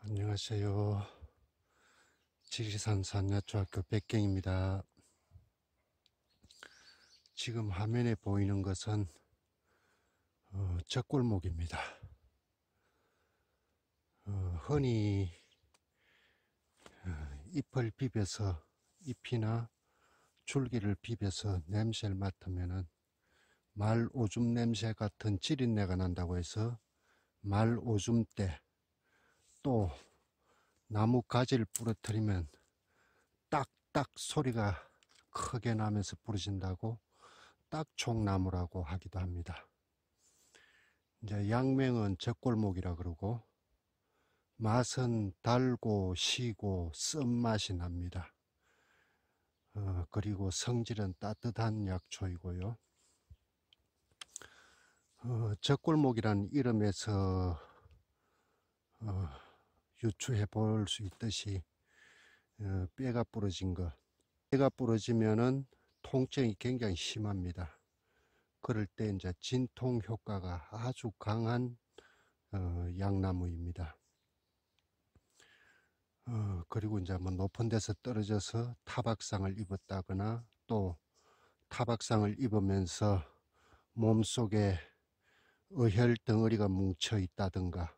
안녕하세요. 지리산 산야초학교 백경입니다. 지금 화면에 보이는 것은 젖골목입니다. 흔히 잎을 비벼서 잎이나 줄기를 비벼서 냄새를 맡으면 말오줌 냄새 같은 찌린내가 난다고 해서 말오줌때, 또 나무 가지를 부러뜨리면 딱딱 소리가 크게 나면서 부러진다고 딱총나무라고 하기도 합니다. 이제 양명은 젖골목이라 그러고, 맛은 달고 시고 쓴맛이 납니다. 그리고 성질은 따뜻한 약초이고요. 젖골목이라는 이름에서 유추해 볼 수 있듯이 뼈가 부러진 것, 뼈가 부러지면은 통증이 굉장히 심합니다. 그럴 때 이제 진통 효과가 아주 강한 약나무입니다. 그리고 이제 뭐 높은 데서 떨어져서 타박상을 입었다거나, 또 타박상을 입으면서 몸속에 어혈 덩어리가 뭉쳐 있다든가,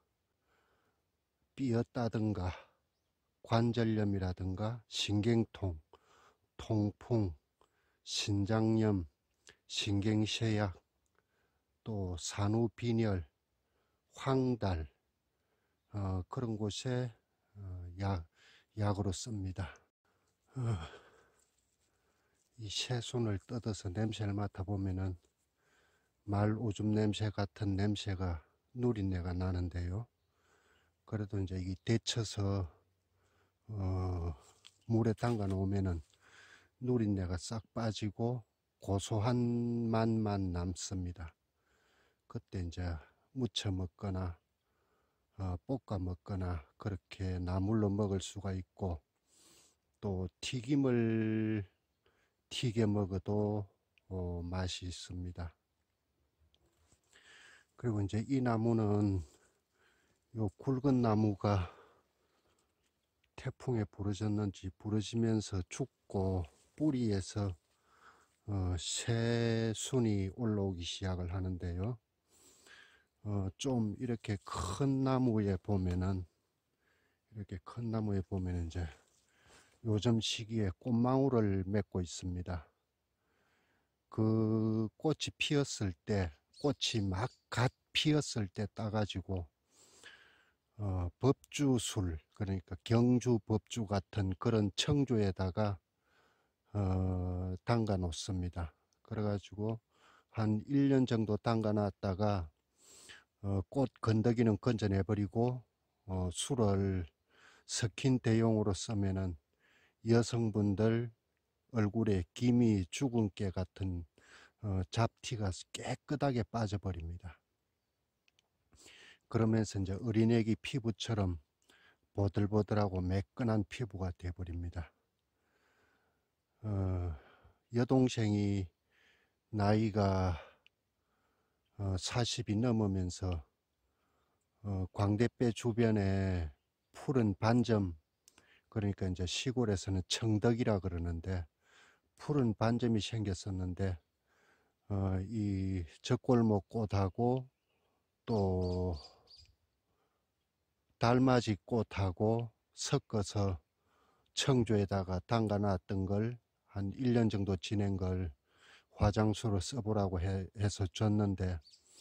삐었다든가, 관절염이라든가, 신경통, 통풍, 신장염, 신경쇠약, 또 산후빈혈, 황달, 그런 곳에 약으로 씁니다. 이 새순을 뜯어서 냄새를 맡아보면은 말오줌 냄새 같은 냄새가, 누린내가 나는데요. 그래도 이제 이 데쳐서 물에 담가 놓으면은 누린내가 싹 빠지고 고소한 맛만 남습니다. 그때 이제 무쳐 먹거나 볶아 먹거나 그렇게 나물로 먹을 수가 있고, 또 튀김을 튀겨 먹어도 맛이 있습니다. 그리고 이제 이 나무는, 요 굵은 나무가 태풍에 부러졌는지 부러지면서 죽고 뿌리에서 새순이 올라오기 시작을 하는데요. 좀 이렇게 큰 나무에 보면은, 이제 요즘 시기에 꽃망울을 맺고 있습니다. 그 꽃이 피었을 때, 꽃이 막 갓 피었을 때 따가지고 법주술, 그러니까 경주 법주 같은 그런 청주에다가 담가 놓습니다. 그래가지고 한 1년 정도 담가 놨다가 꽃 건더기는 건져내버리고 술을 석힌 대용으로 쓰면은 여성분들 얼굴에 기미, 주근깨 같은 잡티가 깨끗하게 빠져버립니다. 그러면서 이제 어린애기 피부처럼 보들보들하고 매끈한 피부가 되어버립니다. 여동생이 나이가 40이 넘으면서 광대뼈 주변에 푸른 반점, 그러니까 이제 시골에서는 청덕이라 그러는데, 푸른 반점이 생겼었는데 이 젖골목 꽃하고 또 달맞이 꽃하고 섞어서 청주에다가 담가 놨던 걸 한 1년 정도 지낸 걸 화장수로 써보라고 해서 줬는데,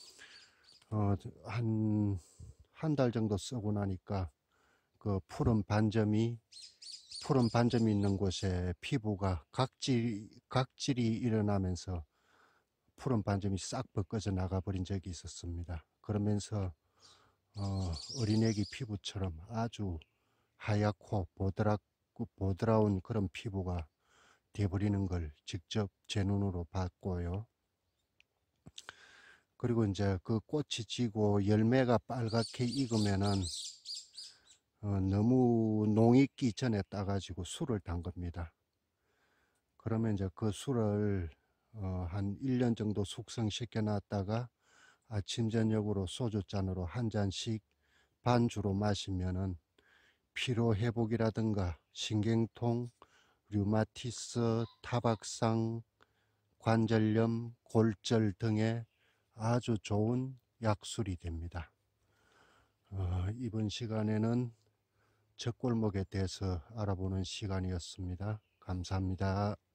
한 달 정도 쓰고 나니까 그 푸른 반점이 있는 곳에 피부가 각질이 일어나면서 푸른 반점이 싹 벗겨져 나가버린 적이 있었습니다. 그러면서 어린애기 피부처럼 아주 하얗고 보드라운 그런 피부가 돼버리는 걸 직접 제 눈으로 봤고요. 그리고 이제 그 꽃이 지고 열매가 빨갛게 익으면은 너무 농익기 전에 따가지고 술을 담급니다. 그러면 이제 그 술을 한 1년 정도 숙성시켜 놨다가 아침 저녁으로 소주잔으로 한 잔씩 반주로 마시면은 피로 회복이라든가 신경통, 류마티스, 타박상, 관절염, 골절 등에 아주 좋은 약술이 됩니다. 이번 시간에는 젖골목에 대해서 알아보는 시간이었습니다. 감사합니다.